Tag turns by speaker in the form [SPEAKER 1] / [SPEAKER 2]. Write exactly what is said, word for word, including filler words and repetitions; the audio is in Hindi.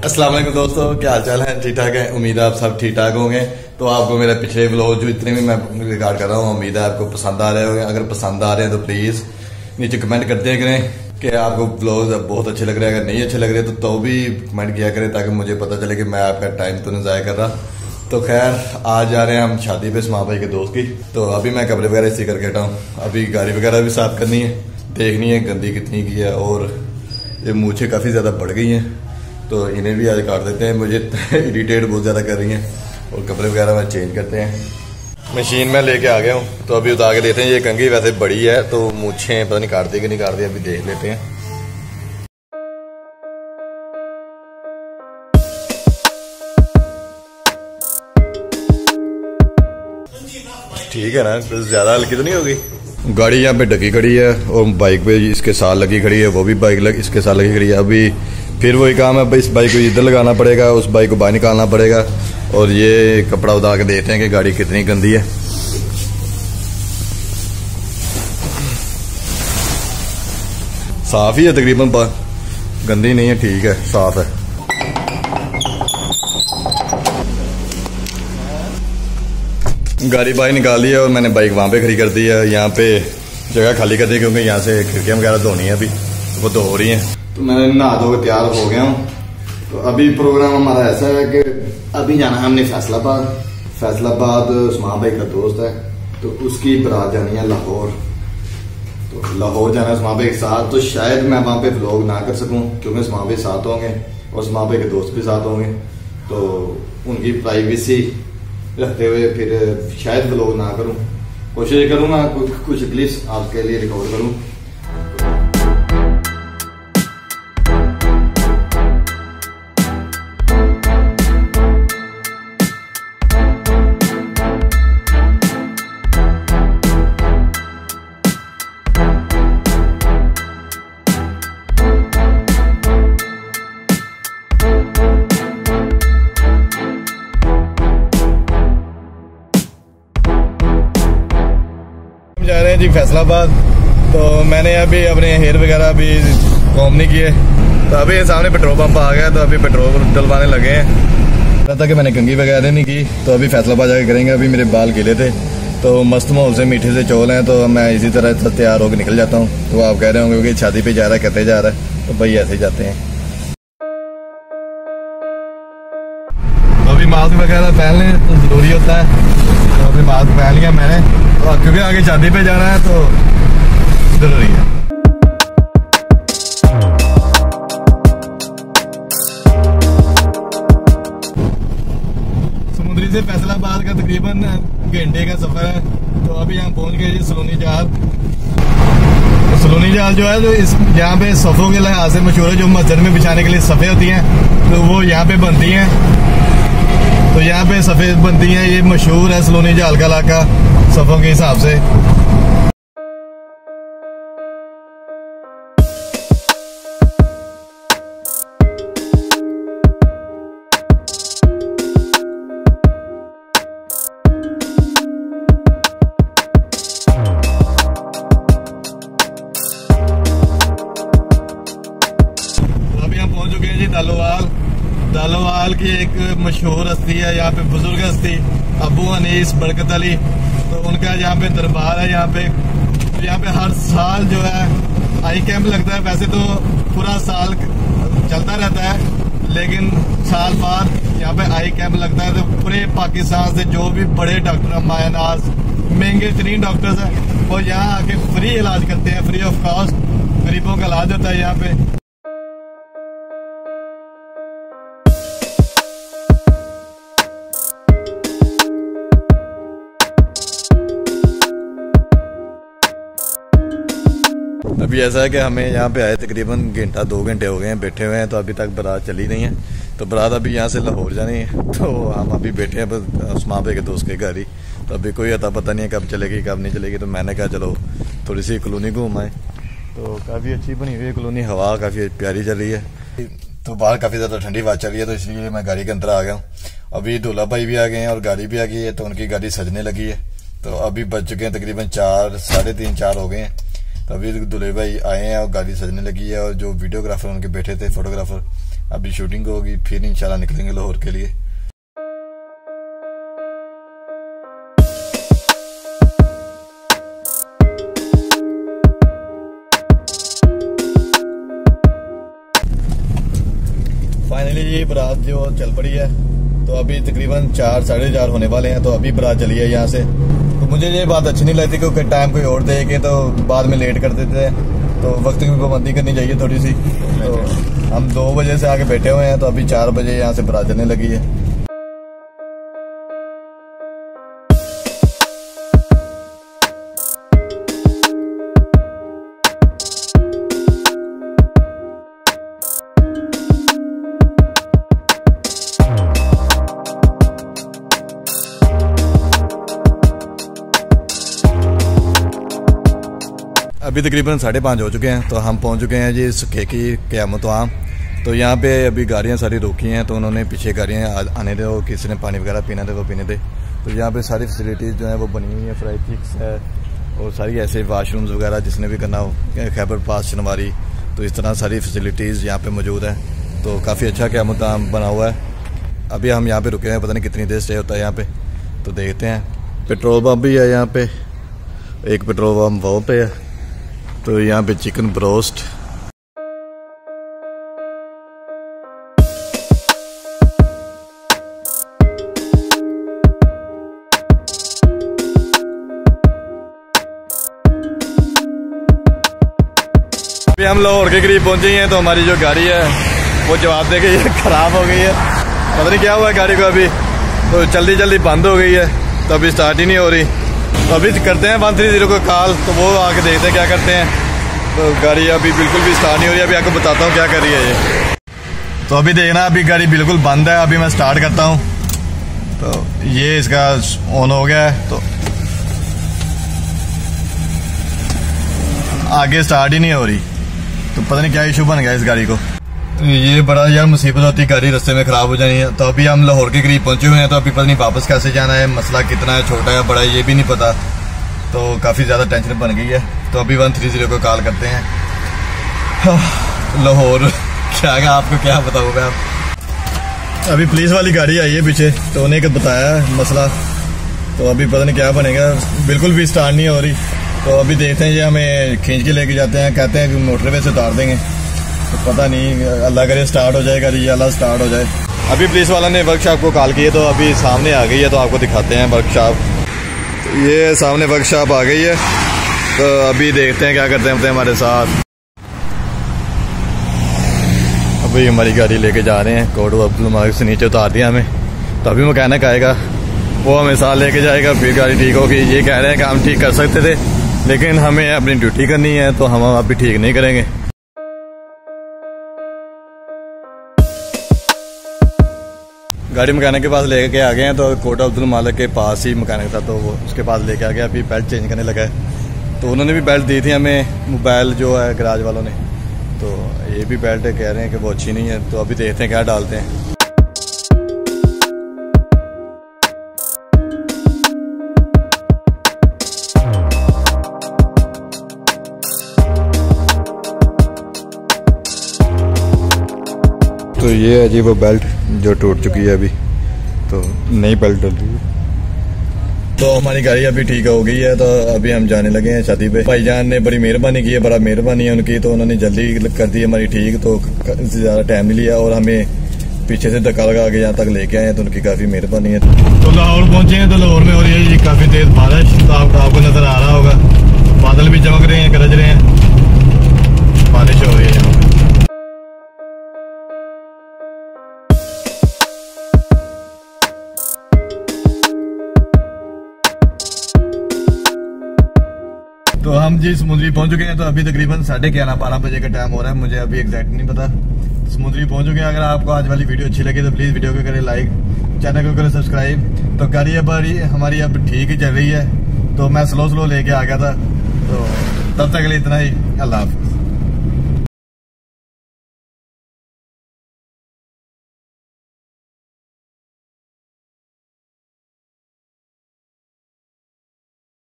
[SPEAKER 1] अस्सलाम वालेकुम दोस्तों, क्या हाल चाल है? ठीक ठाक है। उम्मीद है आप सब ठीक ठाक होंगे। तो आपको मेरे पिछले व्लॉग जो इतने भी मैं रिकॉर्ड कर रहा हूँ, उम्मीद है आपको पसंद आ रहे होंगे। अगर पसंद आ रहे हैं तो प्लीज नीचे कमेंट करते करें कि आपको व्लॉग बहुत अच्छे लग रहे हैं। अगर नहीं अच्छे लग रहे तो तो भी कमेंट किया करें ताकि मुझे पता चले कि मैं आपका टाइम तो नहीं ज़ाया कर रहा। तो खैर आज जा रहे हैं हम शादी पे उस्मान भाई के दोस्त की। तो अभी मैं कपड़े वगैरह इसी करके हटा हूँ। अभी गाड़ी वगैरह भी साफ करनी है, देखनी है गंदी कितनी की है। और ये मूछें काफ़ी ज़्यादा बढ़ गई हैं तो इन्हें भी आज काट देते हैं। मुझे इरिटेट बहुत ज़्यादा कर रही हैं और कपड़े वगैरह में चेंज करते हैं। मशीन में लेके आ गया हूँ तो अभी उतार के देते हैं। ये कंघी वैसे बड़ी है तो मूछें पता नहीं काट दी कि नहीं काट दी, अभी देख लेते हैं। ठीक है ना, तो ज़्यादा हल्की तो नहीं होगी। गाड़ी यहाँ पे ढकी खड़ी है और बाइक पे इसके साथ लगी खड़ी है, वो भी बाइक लग, इसके साथ लगी खड़ी है। अभी फिर वही काम है, इस बाइक को इधर लगाना पड़ेगा, उस बाइक को बाहर निकालना पड़ेगा। और ये कपड़ा उतार के देखते हैं कि गाड़ी कितनी गंदी है। साफ ही है तकरीबन, गंदी नहीं है, ठीक है, साफ है। गाड़ी बाहर निकाल दी है और मैंने बाइक वहाँ पे खड़ी कर दी है। यहाँ पे जगह खाली कर दी क्योंकि यहाँ से खिड़कियाँ वगैरह धोनी है, अभी वो धो हो रही हैं। तो मैं नहा धो के तैयार हो गया हूँ। तो अभी प्रोग्राम हमारा ऐसा है कि अभी जाना है हमने फैसलाबाद। फैसलाबाद उस्मान भाई का दोस्त है तो उसकी बारात जानी है लाहौर। तो लाहौर जाना है उस्मान भाई के साथ। तो शायद मैं वहाँ पे व्लॉग ना कर सकूँ क्योंकि उस्मान भाई साथ होंगे और उस्मान भाई के दोस्त भी साथ होंगे। तो उनकी प्राइवेसी रखते हुए फिर शायद व्लॉग ना करूं। कोशिश करूंगा कुछ कुछ क्लिप्स आपके लिए रिकॉर्ड करूं। जा रहे हैं जी फैसलाबाद। तो मैंने अभी अपने हेयर वगैरह अभी कॉम नहीं किए तो अभी सामने पेट्रोल पंप आ गया तो अभी पेट्रोल डलवाने लगे हैं। पता कि मैंने कंघी वगैरह नहीं की तो अभी फैसलाबाद जाके करेंगे। अभी मेरे बाल गिले थे तो मस्त माहौल से मीठे से चौल हैं तो मैं इसी तरह तैयार होकर निकल जाता हूँ। तो आप कह रहे होंगे कि शादी पे जा रहा है, कहते जा रहा है, तो भाई ऐसे ही जाते हैं। तो अभी मास्क वगैरह पहन लें तो जरूरी होता है। तो अभी मास्क पहन लिया मैंने क्योंकि आगे शादी पे जाना है तो जरूरी है। समुद्री से फैसलाबाद का तकरीबन घंटे का सफर है। तो अभी यहाँ पहुंच गए जी सलोनी जाल। तो सलोनी जाल जो है जो इस यहाँ पे सफ़ों के लिहाज से मशहूर है। जो मस्जिद में बिछाने के लिए सफ़े होती हैं तो वो यहाँ पे बनती हैं। तो यहाँ पे सफ़ेद बनती हैं, ये मशहूर है सलोनी जाल का इलाका सफ़ों के हिसाब से। अभी हम पहुंच चुके हैं जी दालोवाल। दालोवाल की एक मशहूर हस्ती है यहाँ पे, बुजुर्ग हस्ती अबू अनीस बरकत अली। तो उनका यहाँ पे दरबार है। यहाँ पे यहाँ पे हर साल जो है आई कैंप लगता है। वैसे तो पूरा साल चलता रहता है लेकिन साल बाद यहाँ पे आई कैंप लगता है। तो पूरे पाकिस्तान से जो भी बड़े डॉक्टर मायानाज महंगे तरीन डॉक्टर्स हैं वो यहाँ आके फ्री इलाज करते हैं, फ्री ऑफ कॉस्ट गरीबों का इलाज होता है यहाँ पे। अभी ऐसा है कि हमें यहाँ पे आए तकरीबन घंटा दो घंटे हो गए हैं बैठे हुए हैं तो अभी तक बारात चली नहीं है। तो बारात अभी यहाँ से लाहौर जानी है तो हम अभी बैठे हैं उस्मान भाई के दोस्त के घर ही। तो अभी कोई अता पता नहीं है कब चलेगी कब नहीं चलेगी। तो मैंने कहा चलो थोड़ी सी कॉलोनी घूम आए। तो काफ़ी अच्छी बनी हुई है कॉलोनी, हवा काफ़ी प्यारी चल रही है। तो बाहर काफ़ी ज़्यादा ठंडी हवा चल रही है तो इसलिए मैं गाड़ी के अंदर आ गया हूँ। अभी दूल्हा भाई भी आ गए हैं और गाड़ी भी आ गई है तो उनकी गाड़ी सजने लगी है। तो अभी बज चुके हैं तकरीबन चार साढ़े तीन चार हो गए हैं। तो अभी दूल्हे भाई आए हैं और गाड़ी सजने लगी है और जो वीडियोग्राफर उनके बैठे थे फोटोग्राफर अभी शूटिंग होगी, फिर इंशाल्लाह निकलेंगे लाहौर के लिए। फाइनली ये बारात जो चल पड़ी है, तो अभी तकरीबन चार साढ़े चार होने वाले हैं, तो अभी बारात चली है यहाँ से। तो मुझे ये बात अच्छी नहीं लगती क्योंकि टाइम कोई और दे के तो बाद में लेट कर देते हैं, तो वक्त की पाबंदी करनी चाहिए थोड़ी सी। तो हम दो बजे से आके बैठे हुए हैं, तो अभी चार बजे यहाँ से बारात चलने लगी है। अभी तकरीबन साढ़े पाँच हो चुके हैं, तो हम पहुंच चुके हैं जी सुखे की क़यामत वहाँ। तो यहाँ पे अभी गाड़ियाँ सारी रोकी हैं, तो उन्होंने पीछे गाड़ियाँ आने दे, वो किसी ने पानी वगैरह पीना दे वो पीने दे। तो यहाँ पे सारी फैसिलिटीज़ जो है वो बनी हुई है, फ्राई चिक्स है और सारी ऐसे वाशरूम्स वगैरह जिसने भी करना हो, खैबर पास शनवारी, तो इस तरह सारी फैसिलिटीज़ यहाँ पर मौजूद है। तो काफ़ी अच्छा क़यामत बना हुआ है। अभी हम यहाँ पर रुके हैं, पता नहीं कितनी देर स्टे होता है यहाँ पर, तो देखते हैं। पेट्रोल पम्प भी है यहाँ पे, एक पेट्रोल पम्प वो पे है। तो यहाँ पे चिकन ब्रोस्ट, अभी हम लाहौर के करीब पहुंचे हैं, तो हमारी जो गाड़ी है वो जवाब दे गई है, खराब हो गई है। पता नहीं क्या हुआ है गाड़ी को, अभी तो जल्दी जल्दी बंद हो गई है, तो अभी स्टार्ट ही नहीं हो रही। तो अभी करते हैं वन थ्री जीरो को कॉल, तो वो आके देखते हैं क्या करते हैं। तो गाड़ी अभी बिल्कुल भी स्टार्ट नहीं हो रही, अभी आपको बताता हूँ क्या कर रही है ये। तो अभी देखना, अभी गाड़ी बिल्कुल बंद है। अभी मैं स्टार्ट करता हूँ, तो ये इसका ऑन हो गया है, तो आगे स्टार्ट ही नहीं हो रही। तो पता नहीं क्या इशू बन गया इस गाड़ी को। तो ये बड़ा यार मुसीबत होती है, गाड़ी रास्ते में खराब हो जानी है। तो अभी हम लाहौर के करीब पहुंचे हुए हैं, तो अभी पता नहीं वापस कैसे जाना है, मसला कितना है, छोटा है बड़ा है ये भी नहीं पता। तो काफ़ी ज़्यादा टेंशन बन गई है। तो अभी वन थ्री जीरो को कॉल करते हैं। लाहौर क्या है, आपको क्या बताऊँ मैं। अभी पुलिस वाली गाड़ी आई है पीछे, तो उन्हें बताया मसला। तो अभी पता नहीं क्या बनेगा, बिल्कुल भी स्टार्ट नहीं हो रही। तो अभी देखते हैं, ये हमें खींच के लेके जाते हैं, कहते हैं कि मोटरवे से उतार देंगे। तो पता नहीं, अल्लाह करे स्टार्ट हो जाएगा, ये अल्लाह स्टार्ट हो जाए। अभी पुलिस वाला ने वर्कशॉप को कॉल की है, तो अभी सामने आ गई है, तो आपको दिखाते हैं वर्कशॉप। ये सामने वर्कशॉप आ गई है, तो अभी देखते हैं क्या करते हैं हमारे साथ। अभी हमारी गाड़ी लेके जा रहे हैं, कोड अब्दुल मालिक से नीचे उतार दिया हमें। तो अभी मैकेनिक आएगा, वो हमें साथ लेके जाएगा, फिर गाड़ी ठीक होगी। ये कह रहे हैं कि हम ठीक कर सकते थे, लेकिन हमें अपनी ड्यूटी करनी है, तो हम अभी ठीक नहीं करेंगे। गाड़ी मैकेनिक के पास लेके आ गए हैं, तो कोटा अब्दुल मालिक के पास ही मैकेनिक था, तो वो उसके पास लेके आ गया। अभी बेल्ट चेंज करने लगा है, तो उन्होंने भी बेल्ट दी थी हमें, मोबाइल जो है गराज वालों ने। तो ये भी बेल्ट कह रहे हैं कि वो अच्छी नहीं है, तो अभी देखते हैं क्या डालते हैं। तो ये है जी वो बेल्ट जो टूट चुकी है अभी, तो नई बेल्ट डल रही है। तो हमारी गाड़ी अभी ठीक हो गई है, तो अभी हम जाने लगे हैं शादी पे। भाईजान ने बड़ी मेहरबानी की है, बड़ा मेहरबानी है उनकी, तो उन्होंने जल्दी कर दी हमारी ठीक, तो ज़्यादा टाइम नहीं लिया और हमें पीछे से धक्का लगा के यहाँ तक लेके आए हैं, तो उनकी काफ़ी मेहरबानी है। तो लाहौर पहुंचे हैं, तो लाहौर में हो रही है जी काफ़ी तेज़ बारिश, तो आप, आपको नज़र आ रहा होगा, बादल भी चमक रहे हैं, गरज रहे हैं, बारिश हो रही है यहाँ पे। तो हम जी समुद्री पहुंच चुके हैं, तो अभी तकरीबन साढ़े ग्यारह बारह बजे का टाइम हो रहा है, मुझे अभी एग्जैक्ट नहीं पता। समुद्री पहुंच चुके हैं। अगर आपको आज वाली वीडियो अच्छी लगी तो प्लीज़ वीडियो को करें लाइक, चैनल को करें सब्सक्राइब। तो गाड़ी अब हमारी अब ठीक ही चल रही है, तो मैं स्लो स्लो लेके आ गया था, तो तब तक के लिए इतना ही। अल्लाह हाफ़िज़।